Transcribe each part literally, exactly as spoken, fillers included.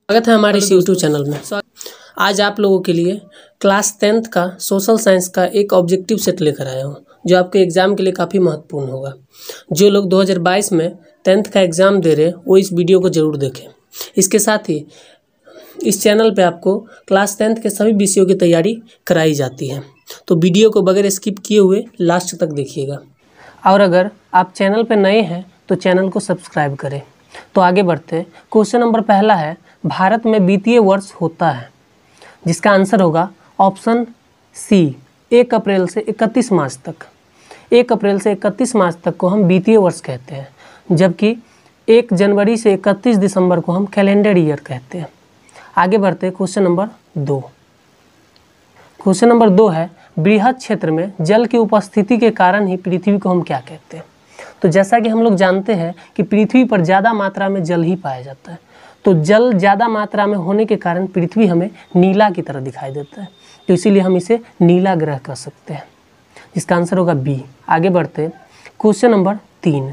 स्वागत है हमारे इस यूट्यूब चैनल में। आज आप लोगों के लिए क्लास टेंथ का सोशल साइंस का एक ऑब्जेक्टिव सेट लेकर आया हूँ जो आपके एग्ज़ाम के लिए काफ़ी महत्वपूर्ण होगा। जो लोग दो हज़ार बाईस में टेंथ का एग्ज़ाम दे रहे वो इस वीडियो को ज़रूर देखें। इसके साथ ही इस चैनल पे आपको क्लास टेंथ के सभी विषयों की तैयारी कराई जाती है, तो वीडियो को बगैर स्किप किए हुए लास्ट तक देखिएगा। और अगर आप चैनल पर नए हैं तो चैनल को सब्सक्राइब करें। तो आगे बढ़ते, क्वेश्चन नंबर पहला है, भारत में वित्तीय वर्ष होता है, जिसका आंसर होगा ऑप्शन सी, एक अप्रैल से इकतीस मार्च तक। एक अप्रैल से इकतीस मार्च तक को हम वित्तीय वर्ष कहते हैं, जबकि एक जनवरी से इकतीस दिसंबर को हम कैलेंडर ईयर कहते हैं। आगे बढ़ते क्वेश्चन नंबर दो। क्वेश्चन नंबर दो है, बृहद क्षेत्र में जल की उपस्थिति के कारण ही पृथ्वी को हम क्या कहते हैं। तो जैसा कि हम लोग जानते हैं कि पृथ्वी पर ज़्यादा मात्रा में जल ही पाया जाता है, तो जल ज़्यादा मात्रा में होने के कारण पृथ्वी हमें नीला की तरह दिखाई देता है, तो इसीलिए हम इसे नीला ग्रह कह सकते हैं, जिसका आंसर होगा बी। आगे बढ़ते क्वेश्चन नंबर तीन,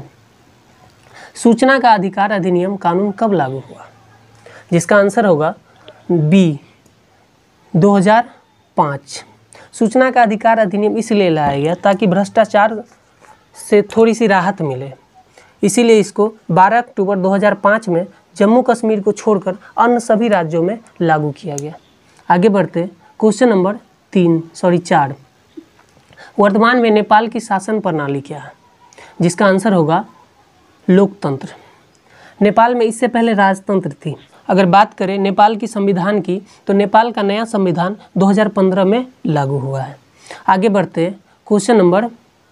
सूचना का अधिकार अधिनियम कानून कब लागू हुआ, जिसका आंसर होगा बी, दो हज़ार पाँच। सूचना का अधिकार अधिनियम इसलिए लाया गया ताकि भ्रष्टाचार से थोड़ी सी राहत मिले, इसीलिए इसको बारह अक्टूबर दो हज़ार पाँच में जम्मू कश्मीर को छोड़कर अन्य सभी राज्यों में लागू किया गया। आगे बढ़ते क्वेश्चन नंबर तीन सॉरी चार, वर्तमान में नेपाल की शासन प्रणाली क्या है, जिसका आंसर होगा लोकतंत्र। नेपाल में इससे पहले राजतंत्र थी। अगर बात करें नेपाल की संविधान की, तो नेपाल का नया संविधान दो हज़ार पंद्रह में लागू हुआ है। आगे बढ़ते क्वेश्चन नंबर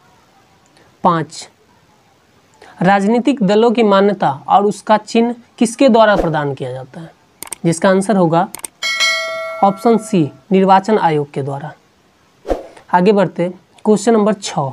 पाँच, राजनीतिक दलों की मान्यता और उसका चिन्ह किसके द्वारा प्रदान किया जाता है, जिसका आंसर होगा ऑप्शन सी, निर्वाचन आयोग के द्वारा। आगे बढ़ते क्वेश्चन नंबर छः,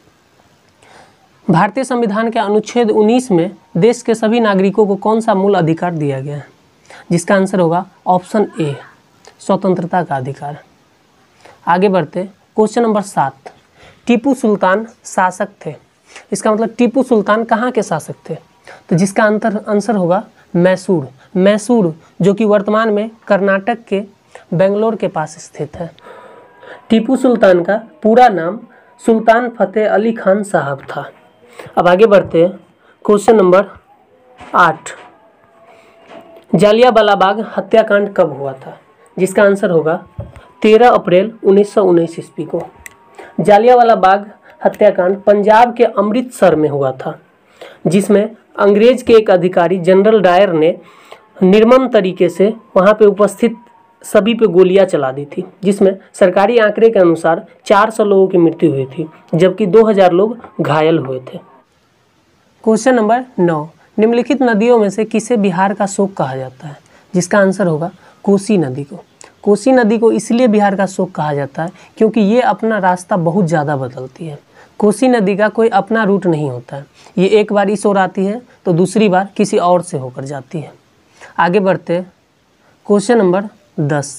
भारतीय संविधान के अनुच्छेद उन्नीस में देश के सभी नागरिकों को कौन सा मूल अधिकार दिया गया है, जिसका आंसर होगा ऑप्शन ए, स्वतंत्रता का अधिकार। आगे बढ़ते क्वेश्चन नंबर सात, टीपू सुल्तान शासक थे, इसका मतलब टीपू सुल्तान कहाँ के शासक थे, तो जिसका अंतर आंसर होगा मैसूर। मैसूर जो कि वर्तमान में कर्नाटक के बेंगलोर के पास स्थित है। टीपू सुल्तान का पूरा नाम सुल्तान फतेह अली खान साहब था। अब आगे बढ़ते हैं क्वेश्चन नंबर आठ, जालियांवाला बाग हत्याकांड कब हुआ था, जिसका आंसर होगा तेरह अप्रैल उन्नीस सौ उन्नीस ईस्वी को। जालियांवाला बाग हत्याकांड पंजाब के अमृतसर में हुआ था, जिसमें अंग्रेज के एक अधिकारी जनरल डायर ने निर्मम तरीके से वहां पे उपस्थित सभी पे गोलियां चला दी थी, जिसमें सरकारी आंकड़े के अनुसार चार सौ लोगों की मृत्यु हुई थी, जबकि दो हज़ार लोग घायल हुए थे। क्वेश्चन नंबर नौ, निम्नलिखित नदियों में से किसे बिहार का शोक कहा जाता है, जिसका आंसर होगा कोसी नदी को। कोसी नदी को इसलिए बिहार का शोक कहा जाता है क्योंकि ये अपना रास्ता बहुत ज़्यादा बदलती है। कोसी नदी का कोई अपना रूट नहीं होता है, ये एक बार इस ओर आती है तो दूसरी बार किसी और से होकर जाती है। आगे बढ़ते क्वेश्चन नंबर दस,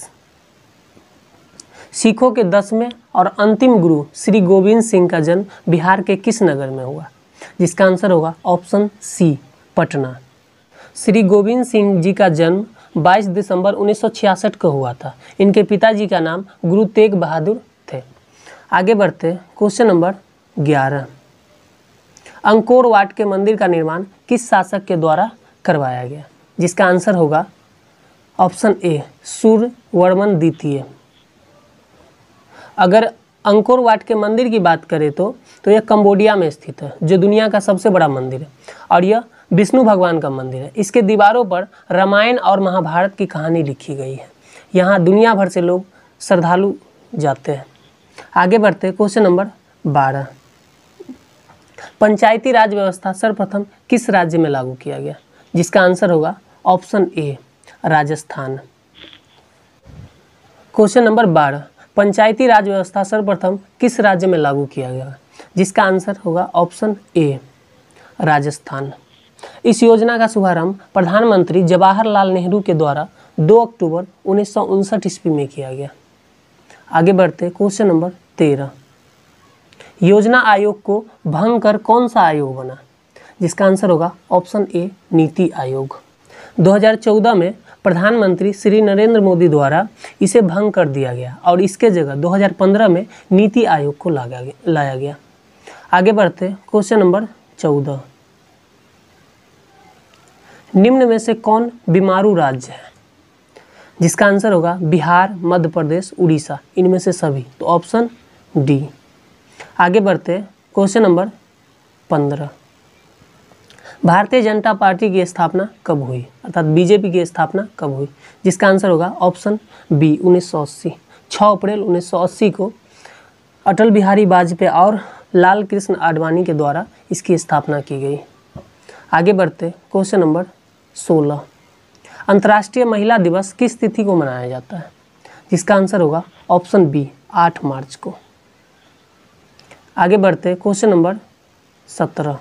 सिखों के दसवें और अंतिम गुरु श्री गोविंद सिंह का जन्म बिहार के किस नगर में हुआ, जिसका आंसर होगा ऑप्शन सी, पटना। श्री गोविंद सिंह जी का जन्म बाईस दिसंबर उन्नीस सौ छियासठ को हुआ था। इनके पिताजी का नाम गुरु तेग बहादुर थे। आगे बढ़ते क्वेश्चन नंबर ग्यारह, अंकोर वाट के मंदिर का निर्माण किस शासक के द्वारा करवाया गया, जिसका आंसर होगा ऑप्शन ए, सूर्यवर्मन द्वितीय। अगर अंकोर वाट के मंदिर की बात करें तो तो यह कंबोडिया में स्थित है, जो दुनिया का सबसे बड़ा मंदिर है, और यह विष्णु भगवान का मंदिर है। इसके दीवारों पर रामायण और महाभारत की कहानी लिखी गई है। यहाँ दुनिया भर से लोग श्रद्धालु जाते हैं। आगे बढ़ते क्वेश्चन नंबर बारह, पंचायती राज व्यवस्था सर्वप्रथम किस राज्य में लागू किया गया, जिसका आंसर होगा option A, Rajasthan. Question number बारह, पंचायती राज व्यवस्था सर्वप्रथम किस राज्य में लागू किया गया, जिसका आंसर होगा ऑप्शन ए, राजस्थान। इस योजना का शुभारंभ प्रधानमंत्री जवाहरलाल नेहरू के द्वारा दो अक्टूबर उन्नीस सौ उनसठ ईस्वी में किया गया। आगे बढ़ते क्वेश्चन नंबर तेरह, योजना आयोग को भंग कर कौन सा आयोग बना, जिसका आंसर होगा ऑप्शन ए, नीति आयोग। दो हज़ार चौदह में प्रधानमंत्री श्री नरेंद्र मोदी द्वारा इसे भंग कर दिया गया और इसके जगह दो हज़ार पंद्रह में नीति आयोग को लाया गया। आगे बढ़ते क्वेश्चन नंबर चौदह। निम्न में से कौन बीमारू राज्य है? जिसका आंसर होगा बिहार, मध्य प्रदेश, उड़ीसा, इनमें से सभी, तो ऑप्शन डी। आगे बढ़ते क्वेश्चन नंबर पंद्रह। भारतीय जनता पार्टी की स्थापना कब हुई, अर्थात बीजेपी की स्थापना कब हुई? जिसका आंसर होगा ऑप्शन बी उन्नीस सौ अस्सी। छः अप्रैल उन्नीस सौ अस्सी को अटल बिहारी वाजपेयी और लाल कृष्ण आडवाणी के द्वारा इसकी स्थापना की गई। आगे बढ़ते क्वेश्चन नंबर सोलह। अंतर्राष्ट्रीय महिला दिवस किस तिथि को मनाया जाता है? जिसका आंसर होगा ऑप्शन बी आठ मार्च को। आगे बढ़ते क्वेश्चन नंबर सत्रह।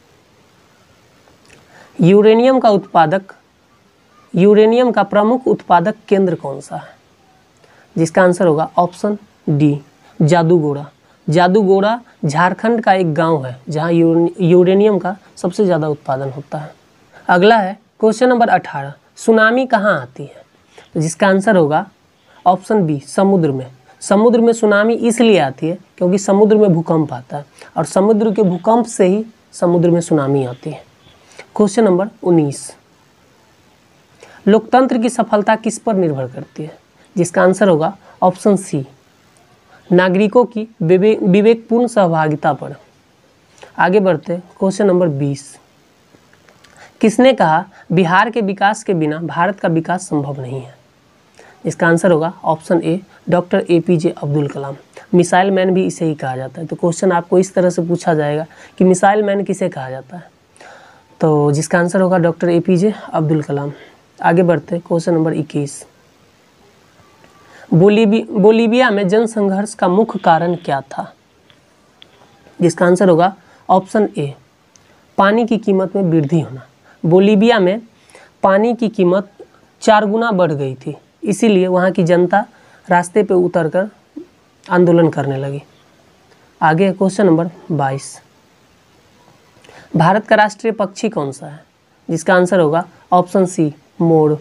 यूरेनियम का उत्पादक यूरेनियम का प्रमुख उत्पादक केंद्र कौन सा है? जिसका आंसर होगा ऑप्शन डी जादूगोड़ा। जादूगोड़ा झारखंड का एक गांव है जहां यूरेनियम का सबसे ज़्यादा उत्पादन होता है। अगला है क्वेश्चन नंबर अठारह। सुनामी कहाँ आती है? तो जिसका आंसर होगा ऑप्शन बी समुद्र में। समुद्र में सुनामी इसलिए आती है क्योंकि समुद्र में भूकंप आता है और समुद्र के भूकंप से ही समुद्र में सुनामी आती है। क्वेश्चन नंबर उन्नीस। लोकतंत्र की सफलता किस पर निर्भर करती है? जिसका आंसर होगा ऑप्शन सी नागरिकों की विवेक विवेकपूर्ण सहभागिता पर। आगे बढ़ते क्वेश्चन नंबर बीस। किसने कहा बिहार के विकास के बिना भारत का विकास संभव नहीं है? इसका आंसर होगा option A doctor A P J Abdul Kalam. Missile man भी इसे ही कहा जाता है। तो क्वेश्चन आपको इस तरह से पूछा जाएगा कि मिसाइल मैन किसे कहा जाता है, तो जिसका आंसर होगा doctor A P J Abdul Kalam. आगे बढ़ते क्वेश्चन नंबर इक्कीस। बोलीबी बोलीविया में जनसंघर्ष का मुख्य कारण क्या था? जिसका आंसर होगा ऑप्शन ए पानी की कीमत में वृद्धि होना। बोलीविया में पानी की कीमत चार गुना बढ़ गई थी, इसीलिए वहाँ की जनता रास्ते पे उतरकर आंदोलन करने लगी। आगे क्वेश्चन नंबर बाईस। भारत का राष्ट्रीय पक्षी कौन सा है? जिसका आंसर होगा ऑप्शन सी मोर।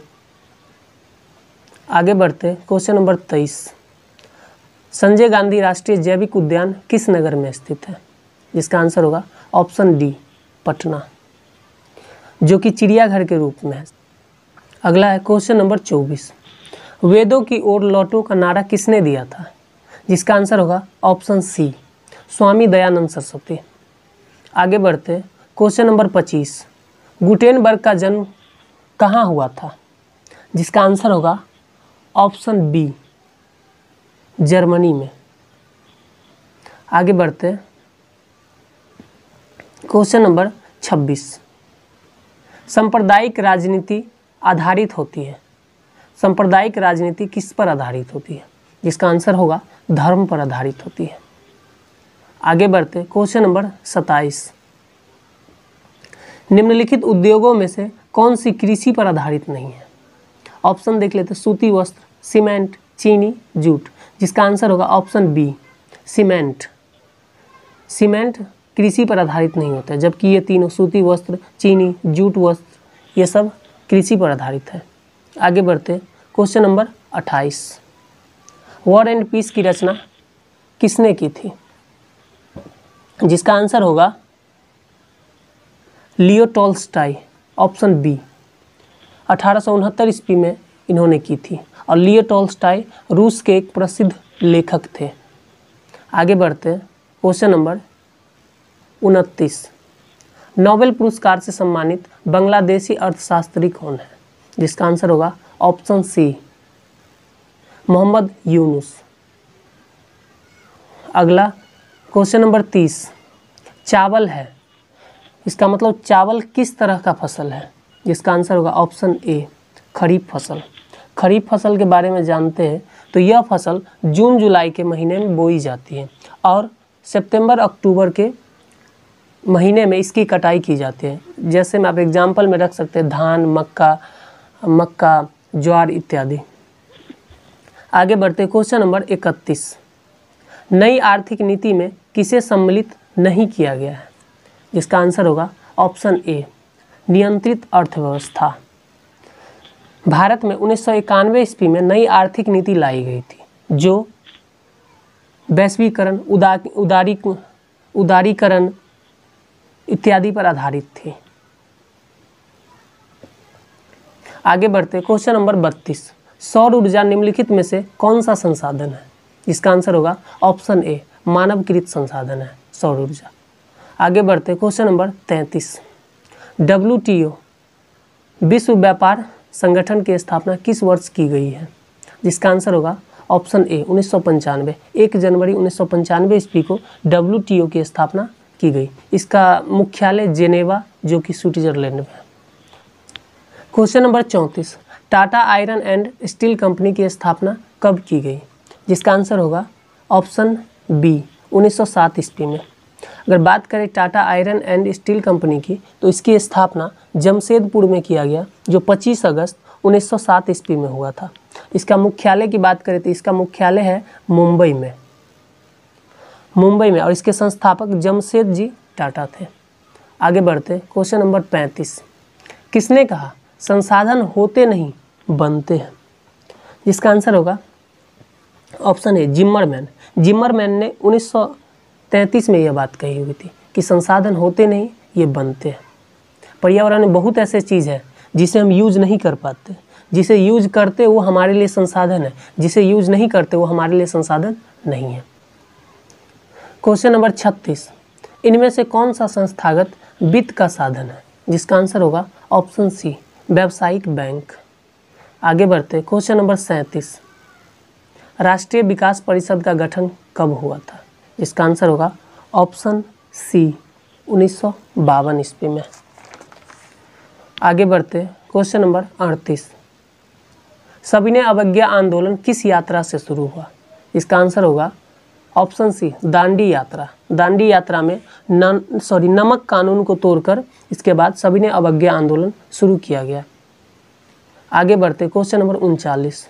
आगे बढ़ते क्वेश्चन नंबर तेईस। संजय गांधी राष्ट्रीय जैविक उद्यान किस नगर में स्थित है? जिसका आंसर होगा ऑप्शन डी पटना, जो कि चिड़ियाघर के रूप में है। अगला है क्वेश्चन नंबर चौबीस। वेदों की ओर लौटो का नारा किसने दिया था? जिसका आंसर होगा ऑप्शन सी स्वामी दयानंद सरस्वती। आगे बढ़ते क्वेश्चन नंबर पच्चीस। गुटेनबर्ग का जन्म कहाँ हुआ था? जिसका आंसर होगा ऑप्शन बी जर्मनी में। आगे बढ़ते क्वेश्चन नंबर छब्बीस। सांप्रदायिक राजनीति आधारित होती है। सांप्रदायिक राजनीति किस पर आधारित होती है? जिसका आंसर होगा धर्म पर आधारित होती है। आगे बढ़ते क्वेश्चन नंबर सत्ताईस। निम्नलिखित उद्योगों में से कौन सी कृषि पर आधारित नहीं है? ऑप्शन देख लेते सूती वस्त्र, सीमेंट, चीनी, जूट। जिसका आंसर होगा ऑप्शन बी सीमेंट। सीमेंट कृषि पर आधारित नहीं होता है, जबकि ये तीनों सूती वस्त्र, चीनी, जूट वस्त्र ये सब कृषि पर आधारित है। आगे बढ़ते क्वेश्चन नंबर अट्ठाईस। वॉर एंड पीस की रचना किसने की थी? जिसका आंसर होगा लियो टॉल्स्टॉय, ऑप्शन बी। अठारह सौ उनहत्तर ईस्वी में इन्होंने की थी और लियो टॉल्स्टॉय रूस के एक प्रसिद्ध लेखक थे। आगे बढ़ते क्वेश्चन नंबर उनतीस। नोबेल पुरस्कार से सम्मानित बांग्लादेशी अर्थशास्त्री कौन है? जिसका आंसर होगा ऑप्शन सी मोहम्मद यूनुस। अगला क्वेश्चन नंबर तीस। चावल है, इसका मतलब चावल किस तरह का फसल है? जिसका आंसर होगा ऑप्शन ए खरीफ फसल। खरीफ फसल के बारे में जानते हैं तो यह फसल जून जुलाई के महीने में बोई जाती है और सितंबर अक्टूबर के महीने में इसकी कटाई की जाती है। जैसे मैं आप एग्जाम्पल में रख सकते हैं धान, मक्का मक्का ज्वार इत्यादि। आगे बढ़ते क्वेश्चन नंबर इकतीस। नई आर्थिक नीति में किसे सम्मिलित नहीं किया गया है? जिसका आंसर होगा ऑप्शन ए नियंत्रित अर्थव्यवस्था। भारत में उन्नीस सौ इक्यानवे ईस्वी में नई आर्थिक नीति लाई गई थी जो वैश्वीकरण, उदार उदारी उदारीकरण इत्यादि पर आधारित थी। आगे बढ़ते क्वेश्चन नंबर बत्तीस, सौर ऊर्जा निम्नलिखित में से कौन सा संसाधन है? इसका आंसर होगा ऑप्शन ए, मानवकृत संसाधन है सौर ऊर्जा। आगे बढ़ते क्वेश्चन नंबर तैंतीस, डब्ल्यू टी ओ विश्व व्यापार संगठन की स्थापना किस वर्ष की गई है? जिसका आंसर होगा ऑप्शन ए, उन्नीस सौ पंचानवे। एक जनवरी उन्नीस सौ पंचानवे ईस्वी को डब्ल्यू टी ओ की स्थापना की गई। इसका मुख्यालय जेनेवा जो कि स्विट्जरलैंड में है। क्वेश्चन नंबर चौंतीस, Tata Iron and Steel Company की स्थापना कब की गई? जिसका आंसर होगा ऑप्शन बी, उन्नीस सौ सात ईस्वी में। अगर बात करें Tata Iron and Steel Company की तो इसकी स्थापना जमशेदपुर में किया गया जो पच्चीस अगस्त उन्नीस सौ सात ईस्वी में हुआ था। इसका मुख्यालय की बात करें तो इसका मुख्यालय है मुंबई में मुंबई में और इसके संस्थापक जमशेद जी टाटा थे। आगे बढ़ते क्वेश्चन नंबर पैंतीस, किसने कहा संसाधन होते नहीं बनते हैं? जिसका आंसर होगा ऑप्शन ए, जिम्मरमैन। जिम्मरमैन ने उन्नीस सौ तैंतीस में यह बात कही हुई थी कि संसाधन होते नहीं ये बनते हैं। पर्यावरण में बहुत ऐसे चीज़ है जिसे हम यूज नहीं कर पाते, जिसे यूज करते वो हमारे लिए संसाधन है, जिसे यूज नहीं करते वो हमारे लिए संसाधन नहीं है। क्वेश्चन नंबर छत्तीस, इनमें से कौन सा संस्थागत वित्त का साधन है? जिसका आंसर होगा ऑप्शन सी, व्यावसायिक बैंक। आगे बढ़ते क्वेश्चन नंबर सैंतीस, राष्ट्रीय विकास परिषद का गठन कब हुआ था? इसका आंसर होगा ऑप्शन सी, उन्नीस सौ बावन ईस्वी में। आगे बढ़ते क्वेश्चन नंबर अड़तीस, सविनय अवज्ञा आंदोलन किस यात्रा से शुरू हुआ? इसका आंसर होगा ऑप्शन सी, दांडी यात्रा। दांडी यात्रा में न सॉरी नमक कानून को तोड़कर इसके बाद सविनय अवज्ञा आंदोलन शुरू किया गया। आगे बढ़ते क्वेश्चन नंबर उनचालीस,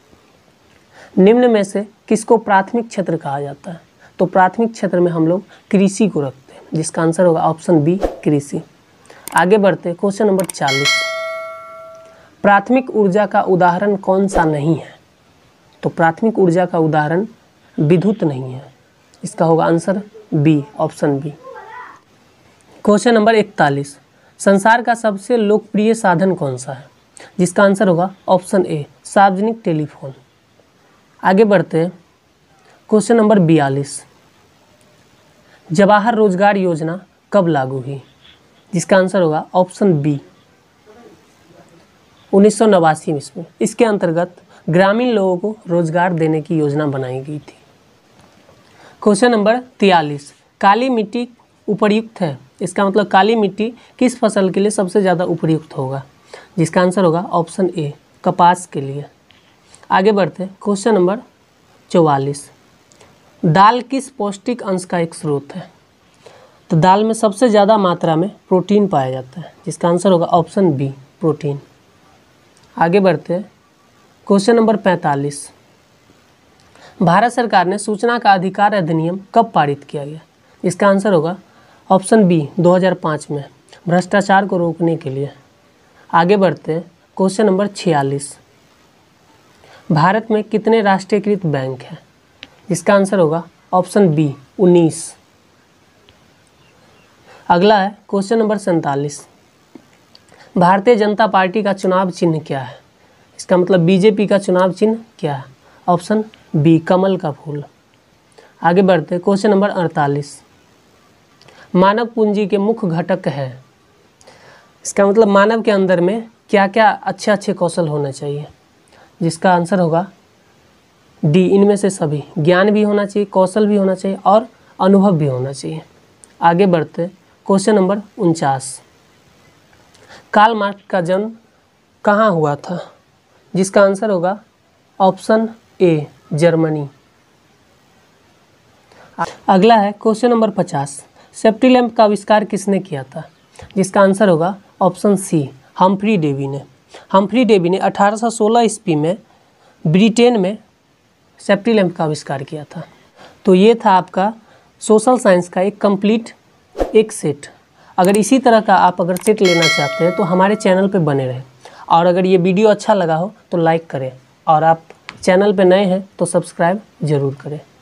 निम्न में से किसको प्राथमिक क्षेत्र कहा जाता है? तो प्राथमिक क्षेत्र में हम लोग कृषि को रखते हैं, जिसका आंसर होगा ऑप्शन बी, कृषि। आगे बढ़ते क्वेश्चन नंबर चालीस, प्राथमिक ऊर्जा का उदाहरण कौन सा नहीं है? तो प्राथमिक ऊर्जा का उदाहरण विद्युत नहीं है, इसका होगा answer B, option B. Question number इकतालीस, संसार का सबसे लोकप्रिय साधन कौन सा है? जिसका आंसर होगा ऑप्शन ए, सार्वजनिक टेलीफोन। आगे बढ़ते हैं क्वेश्चन नंबर बयालीस, जवाहर रोजगार योजना कब लागू हुई? जिसका आंसर होगा ऑप्शन बी, उन्नीस सौ नवासी ईस्वी में। इसके अंतर्गत ग्रामीण लोगों को रोजगार देने की योजना बनाई गई थी। क्वेश्चन नंबर तियालीस, काली मिट्टी उपयुक्त है? इसका मतलब काली मिट्टी किस फसल के लिए सबसे ज़्यादा उपयुक्त होगा? जिसका आंसर होगा ऑप्शन ए, कपास के लिए। आगे बढ़ते क्वेश्चन नंबर चौवालीस, दाल किस पौष्टिक अंश का एक स्रोत है? तो दाल में सबसे ज़्यादा मात्रा में प्रोटीन पाया जाता है, जिसका आंसर होगा ऑप्शन बी, प्रोटीन। आगे बढ़ते हैं क्वेश्चन नंबर पैंतालीस, भारत सरकार ने सूचना का अधिकार अधिनियम कब पारित किया गया? इसका आंसर होगा ऑप्शन बी, दो हज़ार पाँच में, भ्रष्टाचार को रोकने के लिए। आगे बढ़ते हैं क्वेश्चन नंबर छियालीस, भारत में कितने राष्ट्रीयकृत बैंक हैं? इसका आंसर होगा ऑप्शन बी, उन्नीस। अगला है क्वेश्चन नंबर सैंतालीस, भारतीय जनता पार्टी का चुनाव चिन्ह क्या है? इसका मतलब बीजेपी का चुनाव चिन्ह क्या है? ऑप्शन बी, कमल का फूल। आगे बढ़ते क्वेश्चन नंबर अड़तालीस, मानव पूंजी के मुख्य घटक है? इसका मतलब मानव के अंदर में क्या क्या अच्छे अच्छे कौशल होना चाहिए? जिसका आंसर होगा डी, इनमें से सभी। ज्ञान भी होना चाहिए, कौशल भी होना चाहिए और अनुभव भी होना चाहिए। आगे बढ़ते क्वेश्चन नंबर उनचास, कार्ल मार्क्स का जन्म कहाँ हुआ था? जिसका आंसर होगा ऑप्शन ए, जर्मनी। अगला है क्वेश्चन नंबर पचास, सेफ्टी लैंप का आविष्कार किसने किया था? जिसका आंसर होगा ऑप्शन सी, हम्फ्री डेवी ने। हम्फ्री डेवी ने अठारह सौ सोलह ईस्वी में ब्रिटेन में सेफ्टी लैंप का आविष्कार किया था। तो ये था आपका सोशल साइंस का एक कंप्लीट एक सेट। अगर इसी तरह का आप अगर सेट लेना चाहते हैं तो हमारे चैनल पे बने रहें और अगर ये वीडियो अच्छा लगा हो तो लाइक करें, और आप चैनल पे नए हैं तो सब्सक्राइब ज़रूर करें।